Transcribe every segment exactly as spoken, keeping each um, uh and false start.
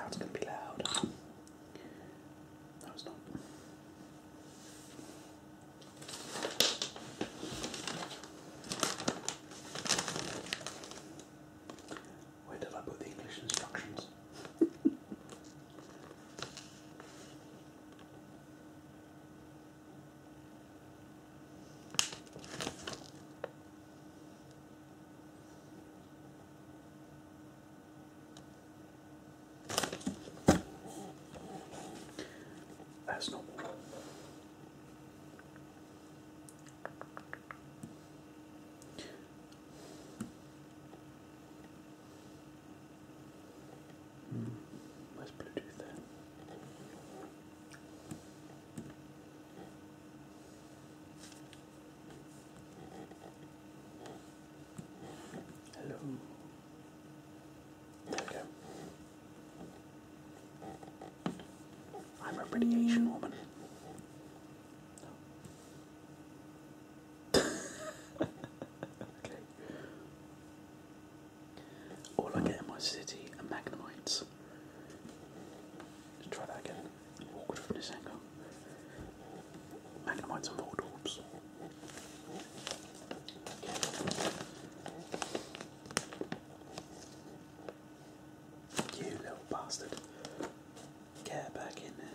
That's going to be loud. No, it's not. Where did I put the English instructions? That's normal. Hmm. Where's Bluetooth there? Hello. There we go. I'm a radiation woman. Okay. All I get in my city are magnemites. Let's try that again. Awkward from this angle. Magnemites and Voldorbs. You little bastard. Get back in there.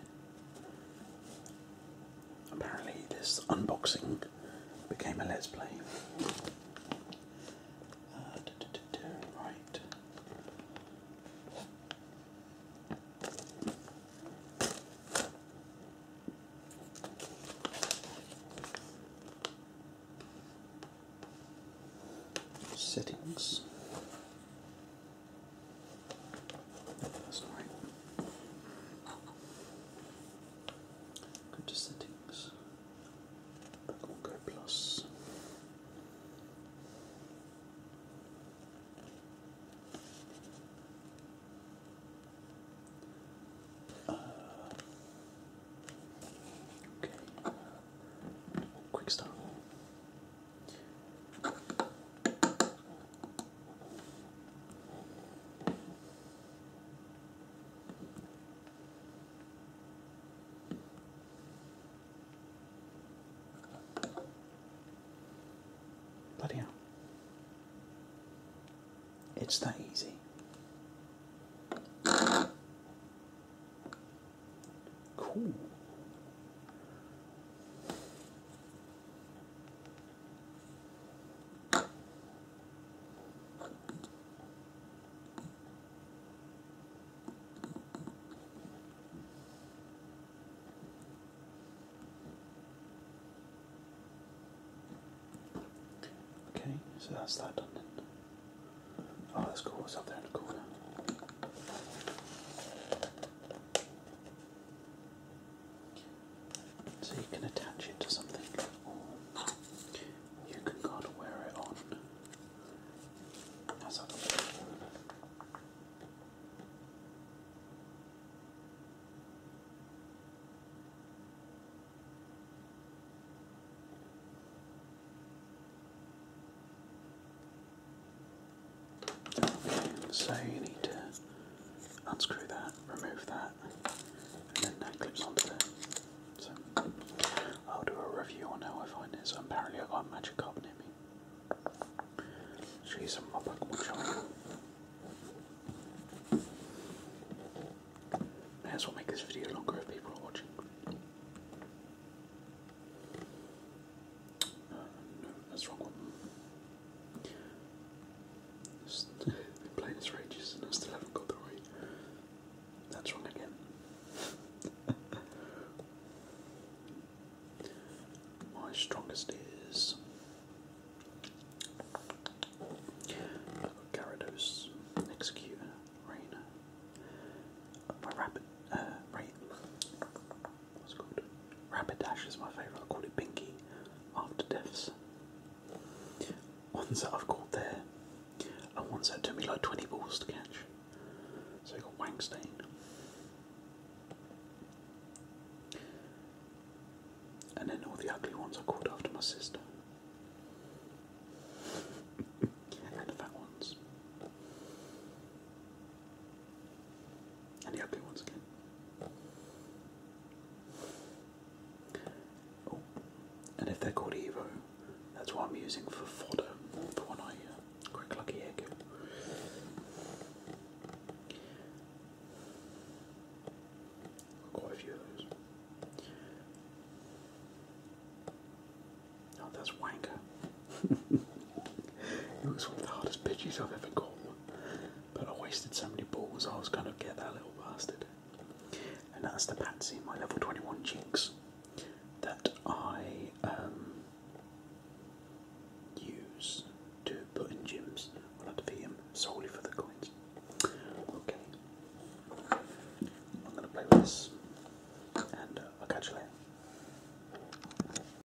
Apparently this unboxing became a let's play. Uh, da, da, da, da, right. Settings. That's not right. Go to settings. Pokemon Go Plus. Uh, okay. Quick start. Bloody hell. It's that easy. Cool. Okay, so that's that done then. Oh, that's cool. What's up there in the corner? So you can attach it to something, or you can kind of wear it on. How's that look? So you need to unscrew that, remove that, and then that clips onto there. So I'll do a review on how I find it. So apparently I got a magic carpet near me. Show you some of my Pokemon showing. May as well make this video longer if people are watching. Uh, no, that's the wrong one. Just been playing this for ages and I still haven't got the right. That's wrong again. My strongest is Gyarados, Executor, Rain. My rapid, uh, Rain. What's it called? Rapid Dash is my favourite. I call it Pinky after deaths. Ones that I've caught there are ones that took me like twenty balls to catch. So I got Wangstain. And then all the ugly ones I caught after my sister. And the fat ones. And the ugly ones again. Oh, and if they're called Evo, that's what I'm using for fodder for when I uh, crack lucky egg. Quite a few of those. Oh, that's wanker. It was one of the hardest pitches I've ever got. But I wasted so many balls, I was going to get that little bastard. And that's the Patsy, my level twenty-one Jinx, that I um, use to put in gyms when I defeat him solely for the coins. Okay. I'm going to play with this, and uh, I'll catch you later.